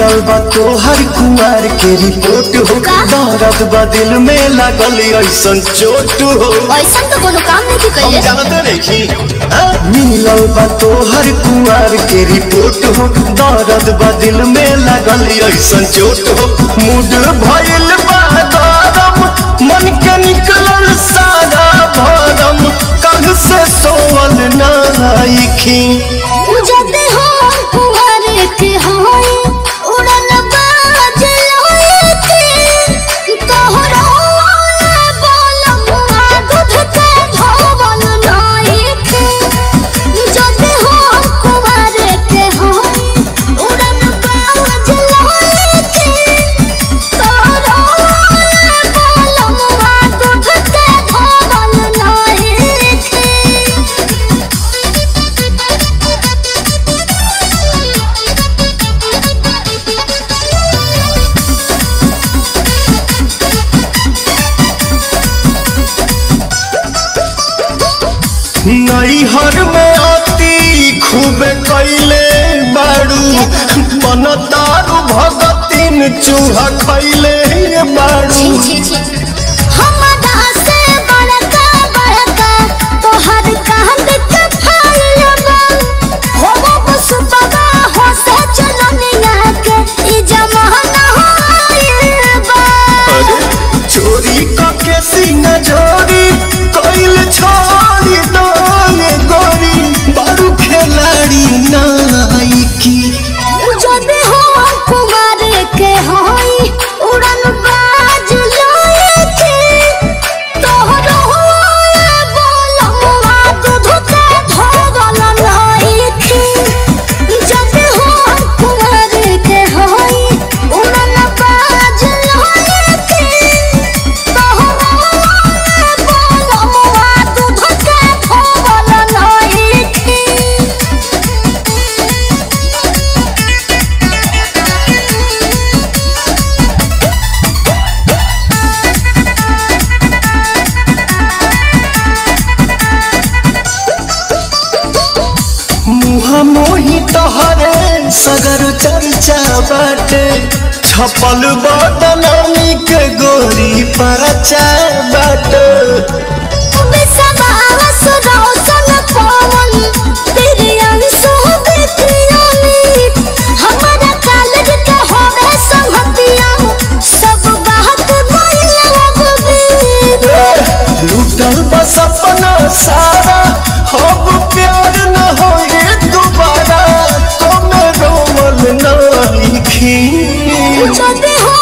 मिलल बा तोहर कुमार के रिपोर्ट हो, दर्द बा दिल में लागल ऐसन चोट हो। ऐसन तो कोनो काम नहीं कइले, हम जानते नहीं। मिलल बा तोहर कुमार के रिपोर्ट हो, दर्द बा दिल में लागल ऐसन चोट हो। मूड भइल बा गरम, मन के निकलल सारा भरम, कल से सोवल नाइखी। जदे हो कुंवर के होई उड़न बाज लोई तोहरा बोलम दूध के धोवल नाई के। जदे हो कुंवर के होई उड़न बाज लोई तोहरा बोलम दूध के धोवल नाई के। नैहर में आती खूब कैले बाड़ू, मन दारू भगतिन चूहा खैले बाड़ू। हमरा से बड़का बड़का तोहर कांद के फाइलबा हो बसुबा हो से चलनिया के ई जमाना होइबा। अरे चोरी के सीना जोरी कैल छोड़ी दोने गोरी, बारू खिलाड़ी नाइकी। जदे हो कुमार के होई उड़न बाज लोई के तोहरो बोलम दूध के धोवल नाई के। जदे हो कुमार के होई उड़न बाज लोई के तोहरो बोलम दूध के धोवल नाई के। मुहा मोही तोहरे सगर चर्चा बाटे, छपल बदनामी के गोरी परचा बाटे। लूटल बस अपना सारा, अब प्यार न होए दोबारा, तो मैं रोवल नाइखी। जदे हो